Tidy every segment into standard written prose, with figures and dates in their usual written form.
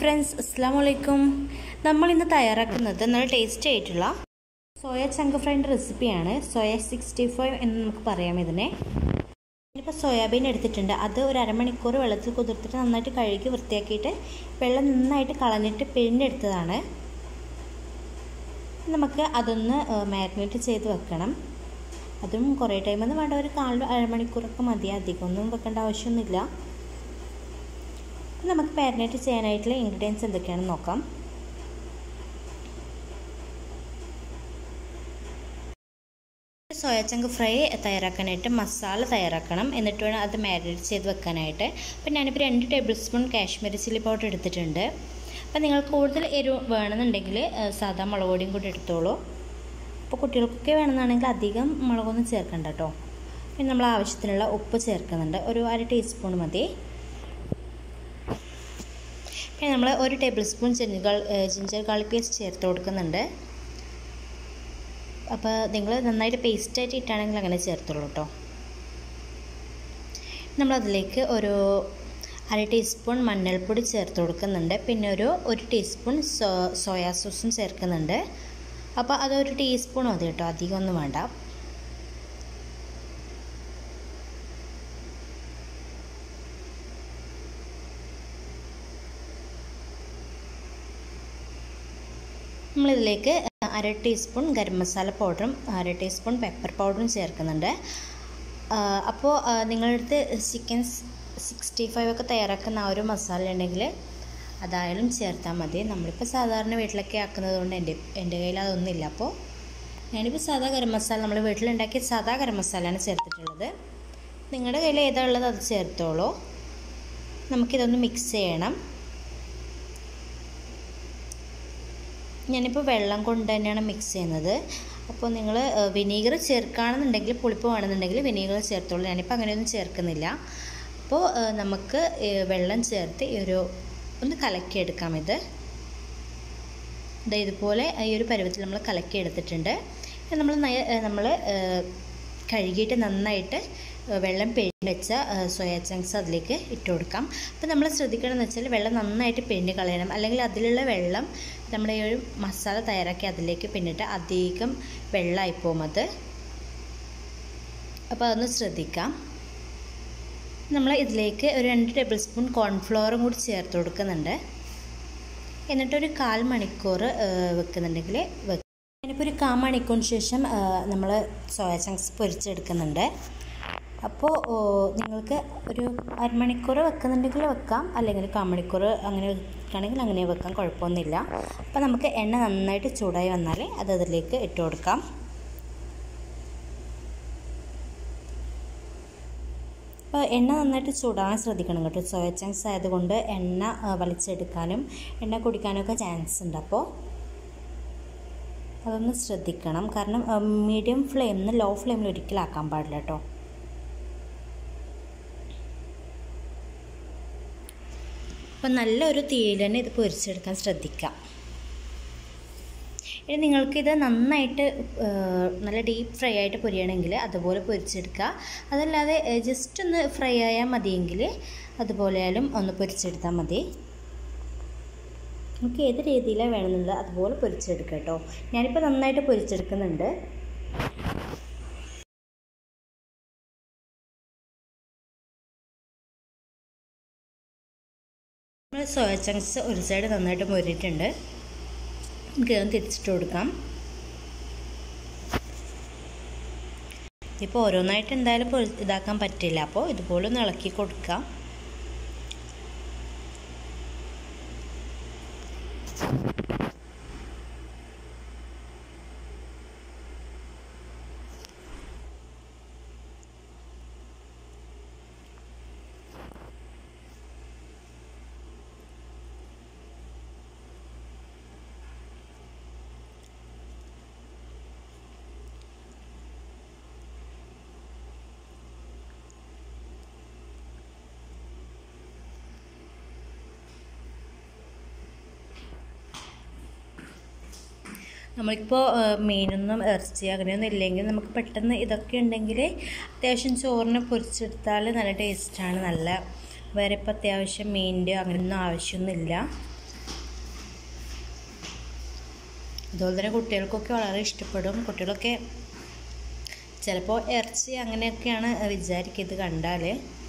Friends, അസ്സലാമു അലൈക്കും. നമ്മൾ ഇന്ന് തയ്യാറാക്കുന്നത് നല്ല ടേസ്റ്റി ആയിട്ടുള്ള സോയ ചങ്ക് ഫ്രൈൻ്റെ റെസിപ്പിയാണ്. സോയ 65 എന്ന് നമുക്ക് പറയാം ഇതിനെ. ഇപ്പോൾ സോയാബീൻ എടുത്തിട്ടുണ്ട്. അത് ഒരു അരമണിക്കൂർ വെള്ളത്തിൽ കുതിർത്തിട്ട് നന്നായിട്ട് കഴുകി വൃത്തിയാക്കിയിട്ട് വെള്ളം നന്നായിട്ട് കളഞ്ഞിട്ട് പിഴിഞ്ഞെടുത്തതാണ്. നമുക്ക് അതൊന്ന് മാരിനേറ്റ് ചെയ്ത് വെക്കണം. അതും കുറേ ടൈമൊന്നും വേണ്ട, ഒരു അരമണിക്കൂറൊക്കെ മതി, അധികമൊന്നും വെക്കേണ്ട ആവശ്യമൊന്നുമില്ല. നമുക്ക് മാരിനേറ്റ് ചെയ്യാനായിട്ടുള്ള ഇൻഗ്രീഡിയൻസ് എന്തൊക്കെയാണെന്ന് നോക്കാം. സോയ ചങ്ക് ഫ്രൈ തയ്യാറാക്കാനായിട്ട് മസാല തയ്യാറാക്കണം, എന്നിട്ട് വേണം അത് മാരിനേറ്റ് ചെയ്ത് വെക്കാനായിട്ട്. അപ്പോൾ ഞാനിപ്പോൾ 2 tablespoon Kashmiri chilli powder എടുത്തിട്ടുണ്ട്. അപ്പോൾ നിങ്ങൾക്ക് കൂടുതൽ എരിവ് വേണമെന്നുണ്ടെങ്കിൽ സാധാ മുളക് പൊടിയും കൂടി എടുത്തോളൂ. അപ്പോൾ കുട്ടികൾക്കൊക്കെ വേണമെന്നാണെങ്കിൽ അധികം മുളകൊന്നും ചേർക്കണ്ട കേട്ടോ. പിന്നെ നമ്മൾ ആവശ്യത്തിനുള്ള ഉപ്പ് ചേർക്കുന്നുണ്ട്, ഒരു 1/2 ടീസ്പൂൺ മതി. പിന്നെ നമ്മൾ 1 tablespoon ginger garlic paste ചേർത്ത് കൊടുക്കുന്നുണ്ട്. അപ്പോൾ നിങ്ങൾ നന്നായിട്ട് പേസ്റ്റായിട്ട് ഇട്ടാണെങ്കിൽ അങ്ങനെ ചേർത്തുള്ളൂ കേട്ടോ. നമ്മളതിലേക്ക് ഒരു 1/2 ടീസ്പൂൺ മഞ്ഞൾപ്പൊടി ചേർത്ത് കൊടുക്കുന്നുണ്ട്. പിന്നെ ഒരു ടീസ്പൂൺ സോയാ സോസും ചേർക്കുന്നുണ്ട്. അപ്പോൾ അതൊരു ടീസ്പൂൺ മതി കേട്ടോ, അധികമൊന്നും വേണ്ട. നമ്മളിതിലേക്ക് 1/2 ടീസ്പൂൺ ഗരം മസാല പൗഡറും 1/2 ടീസ്പൂൺ പെപ്പർ പൗഡറും ചേർക്കുന്നുണ്ട്. അപ്പോൾ നിങ്ങളുടെ അടുത്ത് ചിക്കൻ 65 ഒക്കെ തയ്യാറാക്കുന്ന ആ ഒരു മസാല ഉണ്ടെങ്കിൽ അതായാലും ചേർത്താൽ മതി. നമ്മളിപ്പോൾ സാധാരണ വീട്ടിലൊക്കെ ആക്കുന്നത് കൊണ്ട് എൻ്റെ കയ്യിൽ അതൊന്നുമില്ല. അപ്പോൾ ഞാനിപ്പോൾ സാധാ ഗരം മസാല, നമ്മൾ വീട്ടിലുണ്ടാക്കിയ സാധാ ഗരം മസാലയാണ് ചേർത്തിട്ടുള്ളത്. നിങ്ങളുടെ കയ്യിൽ ഏതാ ഉള്ളത് അത് ചേർത്തോളൂ. നമുക്കിതൊന്ന് മിക്സ് ചെയ്യണം. ഞാനിപ്പോൾ വെള്ളം കൊണ്ട് തന്നെയാണ് മിക്സ് ചെയ്യുന്നത്. അപ്പോൾ നിങ്ങൾ വിനീഗർ ചേർക്കുകയാണെന്നുണ്ടെങ്കിൽ, പുളിപ്പ് വേണമെന്നുണ്ടെങ്കിൽ വിനീഗർ ചേർത്തോളൂ. ഞാനിപ്പോൾ അങ്ങനെയൊന്നും ചേർക്കുന്നില്ല. അപ്പോൾ നമുക്ക് വെള്ളം ചേർത്ത് ഒന്ന് കലക്കിയെടുക്കാം. ഇതുപോലെ ഈ ഒരു പരുവത്തിൽ നമ്മൾ കലക്കിയെടുത്തിട്ടുണ്ട്. നമ്മൾ കഴുകിയിട്ട് നന്നായിട്ട് വെള്ളം പിഴിഞ്ഞ് വെച്ച സോയ ചങ്ക്സ് അതിലേക്ക് ഇട്ട് കൊടുക്കാം. അപ്പോൾ നമ്മൾ ശ്രദ്ധിക്കണമെന്ന് വെച്ചാൽ വെള്ളം നന്നായിട്ട് പിഴിഞ്ഞ് കളയണം, അല്ലെങ്കിൽ അതിലുള്ള വെള്ളം നമ്മുടെ ഈ ഒരു മസാല തയ്യാറാക്കി അതിലേക്ക് പിന്നിട്ട് അധികം വെള്ളമായി പോകും അത്. അപ്പോൾ അതൊന്ന് ശ്രദ്ധിക്കാം. നമ്മൾ ഇതിലേക്ക് ഒരു 2 ടേബിൾ സ്പൂൺ കോൺഫ്ലവറും കൂടി ചേർത്ത് കൊടുക്കുന്നുണ്ട്. എന്നിട്ടൊരു 1/4 മണിക്കൂർ വെക്കുന്നുണ്ടെങ്കിൽ ഞാനിപ്പോൾ ഒരു 1/4 മണിക്കൂറിന് ശേഷം നമ്മൾ സോയ ചങ്ക്സ് പൊരിച്ചെടുക്കുന്നുണ്ട്. അപ്പോൾ നിങ്ങൾക്ക് ഒരു അരമണിക്കൂർ വെക്കുന്നുണ്ടെങ്കിൽ വെക്കാം, അല്ലെങ്കിൽ 1/4 മണിക്കൂർ അങ്ങനെ വെക്കുകയാണെങ്കിൽ അങ്ങനെ വെക്കാം, കുഴപ്പമൊന്നുമില്ല. അപ്പോൾ നമുക്ക് എണ്ണ നന്നായിട്ട് ചൂടായി വന്നാൽ അതിലേക്ക് ഇട്ട് കൊടുക്കാം. അപ്പോൾ എണ്ണ നന്നായിട്ട് ചൂടാകാൻ ശ്രദ്ധിക്കണം കേട്ടോ. സോയ ചങ്ക്സ് ആയതുകൊണ്ട് എണ്ണ വലിച്ചെടുക്കാനും എണ്ണ കുടിക്കാനും ഒക്കെ ചാൻസ് ഉണ്ട്. അപ്പോൾ അതൊന്ന് ശ്രദ്ധിക്കണം. കാരണം മീഡിയം ഫ്ലെയിമിൽ നിന്ന് ലോ ഫ്ലെയിമിൽ ഒരിക്കലും ആക്കാൻ പാടില്ല കേട്ടോ. അപ്പോൾ നല്ലൊരു തീയിൽ തന്നെ ഇത് പൊരിച്ചെടുക്കാൻ ശ്രദ്ധിക്കാം. ഇനി നിങ്ങൾക്കിത് നന്നായിട്ട് നല്ല ഡീപ്പ് ഫ്രൈ ആയിട്ട് പൊരിയണമെങ്കിൽ അതുപോലെ പൊരിച്ചെടുക്കുക. അതല്ലാതെ ജസ്റ്റ് ഒന്ന് ഫ്രൈ ആയാൽ മതിയെങ്കിൽ അതുപോലെയാലും ഒന്ന് പൊരിച്ചെടുത്താൽ മതി. നമുക്ക് ഏത് രീതിയിലാണ് വേണമെന്നുള്ളത് അതുപോലെ പൊരിച്ചെടുക്കുക കേട്ടോ. ഞാനിപ്പോൾ നന്നായിട്ട് പൊരിച്ചെടുക്കുന്നുണ്ട്. നമ്മൾ സോയ ചങ്ക്സ് ഒരു സൈഡ് നന്നായിട്ട് മൊരിയിട്ടുണ്ട്. നമുക്കിതൊന്ന് തിരിച്ചിട്ട് കൊടുക്കാം. ഇപ്പോൾ ഓരോന്നായിട്ട് എന്തായാലും ഇതാക്കാൻ പറ്റില്ല, അപ്പോൾ ഇതുപോലെ ഒന്ന് ഇളക്കി കൊടുക്കാം. നമ്മളിപ്പോൾ മീനൊന്നും ഇറച്ചി അങ്ങനെയൊന്നും ഇല്ലെങ്കിൽ നമുക്ക് പെട്ടെന്ന് ഇതൊക്കെ ഉണ്ടെങ്കിൽ അത്യാവശ്യം ചോറിന് പൊരിച്ചെടുത്താൽ നല്ല ടേസ്റ്റാണ്. വേറെ ഇപ്പോൾ അത്യാവശ്യം മീനിൻ്റെ അങ്ങനെയൊന്നും ആവശ്യമൊന്നുമില്ല. അതുപോലെ തന്നെ കുട്ടികൾക്കൊക്കെ വളരെ ഇഷ്ടപ്പെടും. കുട്ടികളൊക്കെ ചിലപ്പോൾ ഇറച്ചി അങ്ങനെയൊക്കെയാണ് വിചാരിക്കുക ഇത് കണ്ടാൽ.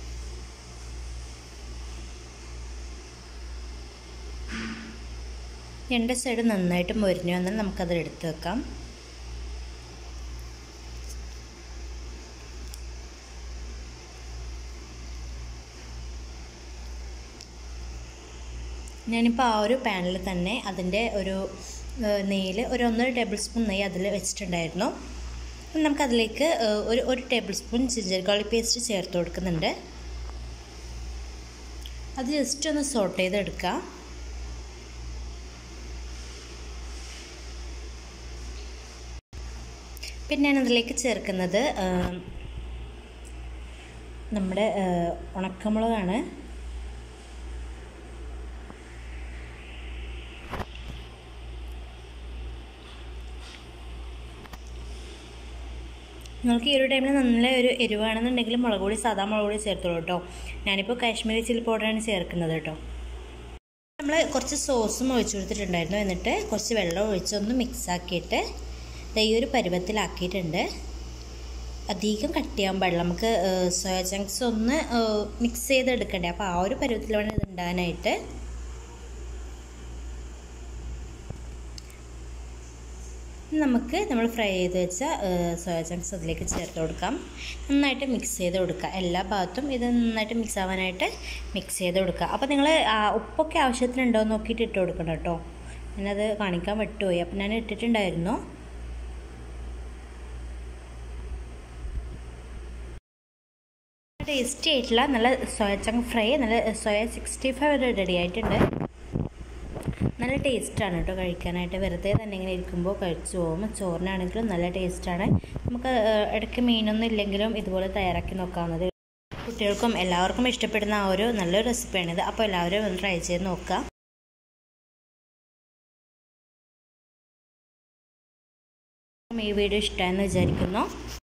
രണ്ട് സൈഡ് നന്നായിട്ട് മൊരിഞ്ഞു വന്നാൽ നമുക്കത് എടുത്ത് വെക്കാം. ഞാനിപ്പോൾ ആ ഒരു പാനിൽ തന്നെ അതിൻ്റെ ഒരു നെയ്യിൽ ഒരു 1 ടേബിൾ സ്പൂൺ നെയ്യ് അതിൽ വെച്ചിട്ടുണ്ടായിരുന്നു. നമുക്കതിലേക്ക് ഒരു tablespoon ginger garlic paste ചേർത്ത് കൊടുക്കുന്നുണ്ട്. അത് ജസ്റ്റ് ഒന്ന് സോട്ട് ചെയ്തെടുക്കുക. പിന്നെ ഞാനതിലേക്ക് ചേർക്കുന്നത് നമ്മുടെ ഉണക്കമുളകാണ്. നിങ്ങൾക്ക് ഈ ഒരു ടൈമിൽ നല്ല ഒരു എരിവാണെന്നുണ്ടെങ്കിൽ മുളക് പൊടി, സാധാ മുളക് പൊടി ചേർത്തോളൂ കേട്ടോ. ഞാനിപ്പോൾ കാശ്മീരി ചില്ലി പൗഡറാണ് ചേർക്കുന്നത് കേട്ടോ. നമ്മൾ കുറച്ച് സോസും ഒഴിച്ചു കൊടുത്തിട്ടുണ്ടായിരുന്നു. എന്നിട്ട് കുറച്ച് വെള്ളം ഒഴിച്ചൊന്ന് മിക്സാക്കിയിട്ട് ഈ ഒരു പരുവത്തിലാക്കിയിട്ടുണ്ട്. അധികം കട്ടിയാൻ പാടില്ല. നമുക്ക് സോയ ചങ്ക്സ് ഒന്ന് മിക്സ് ചെയ്തെടുക്കണ്ടേ. അപ്പോൾ ആ ഒരു പരുവത്തിൽ വേണം ഇത് ഉണ്ടാകാനായിട്ട്. നമ്മൾ ഫ്രൈ ചെയ്ത് വെച്ച സോയ ചങ്ക്സ് അതിലേക്ക് ചേർത്ത് കൊടുക്കാം. നന്നായിട്ട് മിക്സ് ചെയ്ത് കൊടുക്കുക. എല്ലാ ഭാഗത്തും ഇത് നന്നായിട്ട് മിക്സ് ആവാനായിട്ട് മിക്സ് ചെയ്ത് കൊടുക്കുക. അപ്പോൾ നിങ്ങൾ ഉപ്പൊക്കെ ആവശ്യത്തിനുണ്ടോ എന്ന് നോക്കിയിട്ട് ഇട്ട് കൊടുക്കണം കേട്ടോ. ഞാനത് കാണിക്കാൻ വിട്ടുപോയി. അപ്പോൾ ഞാൻ ഇട്ടിട്ടുണ്ടായിരുന്നു. ടേസ്റ്റി ആയിട്ടുള്ള നല്ല സോയ ചങ്ക് ഫ്രൈ, നല്ല സോയ 65 റെഡി ആയിട്ടുണ്ട്. നല്ല ടേസ്റ്റാണ് കേട്ടോ കഴിക്കാനായിട്ട്. വെറുതെ തന്നെ ഇങ്ങനെ ഇരിക്കുമ്പോൾ കഴിച്ചു പോകും. ചോറിനാണെങ്കിലും നല്ല ടേസ്റ്റാണ്. നമുക്ക് ഇടയ്ക്ക് മീനൊന്നും ഇല്ലെങ്കിലും ഇതുപോലെ തയ്യാറാക്കി നോക്കാവുന്നത്. കുട്ടികൾക്കും എല്ലാവർക്കും ഇഷ്ടപ്പെടുന്ന ആ ഒരു നല്ലൊരു റെസിപ്പിയാണിത്. അപ്പോൾ എല്ലാവരും ഒന്ന് ട്രൈ ചെയ്ത് നോക്കുക. ഈ വീഡിയോ ഇഷ്ടമായെന്ന് വിചാരിക്കുന്നു.